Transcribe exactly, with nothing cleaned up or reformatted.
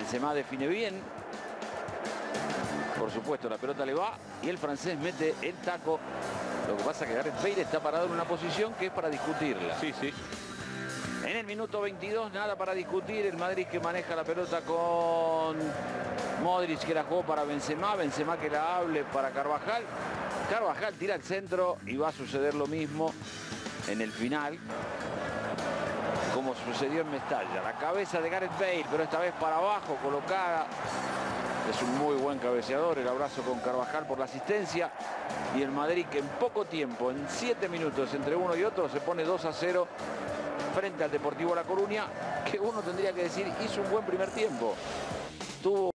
Benzema define bien. Por supuesto, la pelota le va y el francés mete el taco. Lo que pasa es que Gareth Bale está parado en una posición que es para discutirla. Sí, sí. En el minuto veintidós, nada para discutir. El Madrid que maneja la pelota con Modric, que la jugó para Benzema. Benzema que la hable para Carvajal. Carvajal tira al centro y va a suceder lo mismo en el final, como sucedió en Mestalla. La cabeza de Gareth Bale, pero esta vez para abajo, colocada. Es un muy buen cabeceador. El abrazo con Carvajal por la asistencia. Y el Madrid que en poco tiempo, en siete minutos entre uno y otro, se pone dos a cero frente al Deportivo La Coruña, que uno tendría que decir hizo un buen primer tiempo. Tuvo